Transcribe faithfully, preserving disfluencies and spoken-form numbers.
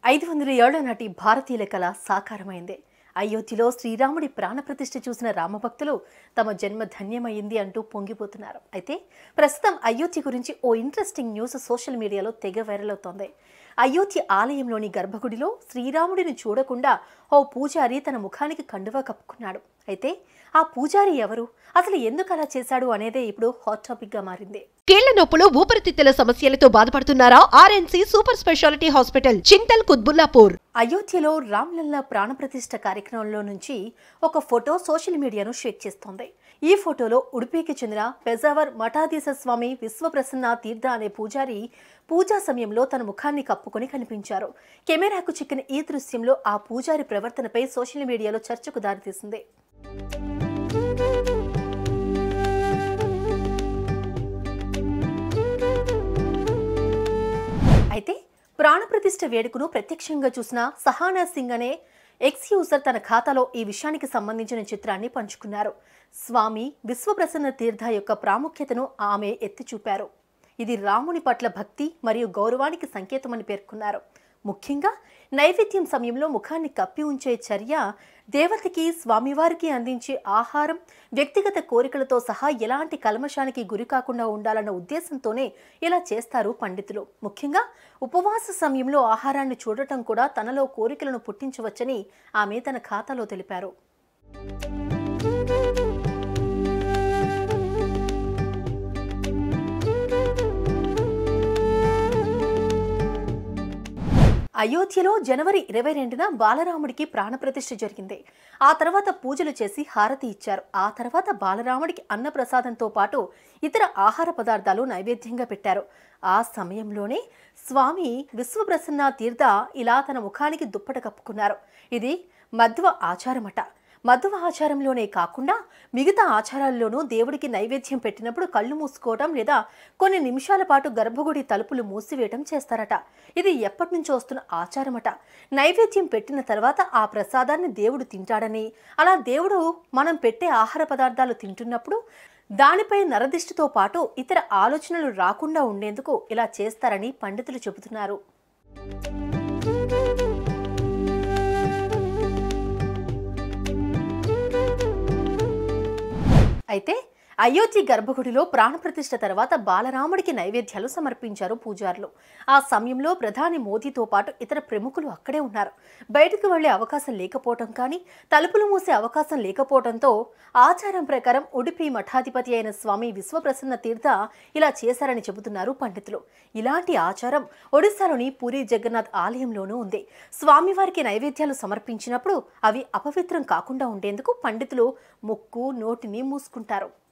ఐదు వందల ఏళ్ల నాటి భారతీయుల కళ సాకారమైంది. అయోధ్యలో శ్రీరాముడి ప్రాణప్రతిష్ఠ చూసిన రామభక్తులు తమ జన్మ ధన్యమైంది అంటూ పొంగిపోతున్నారు. అయితే ప్రస్తుతం అయోధ్య గురించి ఓ ఇంట్రెస్టింగ్ న్యూస్ సోషల్ మీడియాలో తెగ వైరల్ అవుతోంది. అయోధ్య ఆలయంలోని గర్భగుడిలో శ్రీరాముడిని చూడకుండా ఓ పూజారి తన ముఖానికి కండువా కప్పుకున్నాడు. అయితే ఆ పూజారి ఎవరు, అసలు ఎందుకు అలా చేశాడు అనేదే ఇప్పుడు హాట్ టాపిక్ గా మారింది. కీళ్ల నొప్పులు, ఊపిరితిత్తుల సమస్యలతో బాధపడుతున్నారా? RNC super speciality hospital, Chintal Kutbullapur. అయోధ్యలో రామ్లల్లా ప్రాణప్రతిష్ఠ కార్యక్రమంలో నుంచి ఒక ఫోటో సోషల్ మీడియాను షేక్ చేస్తోంది. ఈ ఫోటోలో ఉడిపీకి చెందిన పెజావర్ మఠాధీశ స్వామి విశ్వప్రసన్న తీర్థ అనే పూజారి పూజా సమయంలో తన ముఖాన్ని కప్పుకొని కనిపించారు. కెమెరాకు చిక్కిన ఈ దృశ్యంలో ఆ పూజారి ప్రవర్తనపై సోషల్ మీడియాలో చర్చకు దారితీసింది. అయితే ప్రాణప్రతిష్ఠ వేడుకను ప్రత్యక్షంగా చూసిన సహానా సింగ్ అనే ఎక్స్ యూజర్ తన ఖాతాలో ఈ విషయానికి సంబంధించిన చిత్రాన్ని పంచుకున్నారు. స్వామి విశ్వప్రసన్న తీర్థ యొక్క ప్రాముఖ్యతను ఆమె ఎత్తి చూపారు. ఇది రాముని పట్ల భక్తి మరియు గౌరవానికి సంకేతమని పేర్కొన్నారు. ముఖ్యంగా నైవేద్యం సమయంలో ముఖాన్ని కప్పి ఉంచే చర్య దేవతకి, స్వామివారికి అందించే ఆహారం వ్యక్తిగత కోరికలతో సహా ఎలాంటి కల్మషానికి గురి కాకుండా ఉండాలన్న ఉద్దేశంతోనే ఇలా చేస్తారు పండితులు. ముఖ్యంగా ఉపవాస సమయంలో ఆహారాన్ని చూడటం కూడా తనలో కోరికలను పుట్టించవచ్చని ఆమె తన ఖాతాలో తెలిపారు. అయోధ్యలో జనవరి ఇరవై రెండున బాలరాముడికి ప్రాణప్రతిష్ఠ జరిగింది. ఆ తర్వాత పూజలు చేసి హారతి ఇచ్చారు. ఆ తర్వాత బాలరాముడికి అన్నప్రసాదంతో పాటు ఇతర ఆహార పదార్థాలు నైవేద్యంగా పెట్టారు. ఆ సమయంలోనే స్వామి విశ్వప్రసన్న తీర్థ ఇలా తన ముఖానికి దుప్పట కప్పుకున్నారు. ఇది మధ్వ ఆచారమట. మధ్వ ఆచారంలోనే కాకుండా మిగతా ఆచారాల్లోనూ దేవుడికి నైవేద్యం పెట్టినప్పుడు కళ్ళు మూసుకోవటం లేదా కొన్ని నిమిషాల పాటు గర్భగుడి తలుపులు మూసివేయటం చేస్తారట. ఇది ఎప్పటి నుంచో వస్తున్న ఆచారమట. నైవేద్యం పెట్టిన తర్వాత ఆ ప్రసాదాన్ని దేవుడు తింటాడని, అలా దేవుడు మనం పెట్టే ఆహార పదార్థాలు తింటున్నప్పుడు దానిపై నరదిష్టితో పాటు ఇతర ఆలోచనలు రాకుండా ఉండేందుకు ఇలా చేస్తారని పండితులు చెబుతున్నారు. అయితే అయోధ్య గర్భగుడిలో ప్రాణప్రతిష్ఠ తర్వాత బాలరాముడికి నైవేద్యాలు సమర్పించారు పూజారులు. ఆ సమయంలో ప్రధాని మోదీతో పాటు ఇతర ప్రముఖులు అక్కడే ఉన్నారు. బయటకు వెళ్లే అవకాశం లేకపోవటం కానీ తలుపులు మూసే అవకాశం లేకపోవడంతో ఆచారం ప్రకారం ఉడిపి మఠాధిపతి అయిన స్వామి విశ్వప్రసన్న తీర్థ ఇలా చేశారని చెబుతున్నారు పండితులు. ఇలాంటి ఆచారం ఒడిశాలోని పూరి జగన్నాథ్ ఆలయంలోనూ ఉంది. స్వామివారికి నైవేద్యాలు సమర్పించినప్పుడు అవి అపవిత్రం కాకుండా ఉండేందుకు పండితులు ముక్కు, నోటిని మూసుకుంటారు.